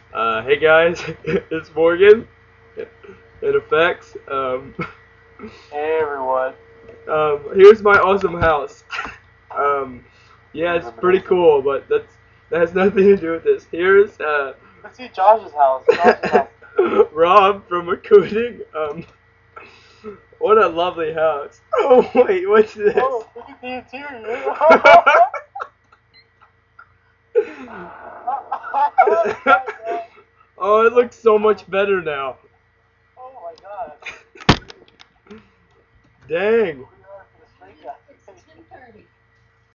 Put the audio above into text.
Hey guys, it's Morgan. In effects, Hey everyone. here's my awesome house. Um, yeah, it's pretty cool, but that has nothing to do with this. Here's Let's see Josh's house. Josh's house. Rob from recruiting. What a lovely house. Oh wait, what's this? Oh, look at the interior. Oh, it looks so much better now. Oh my god. Dang.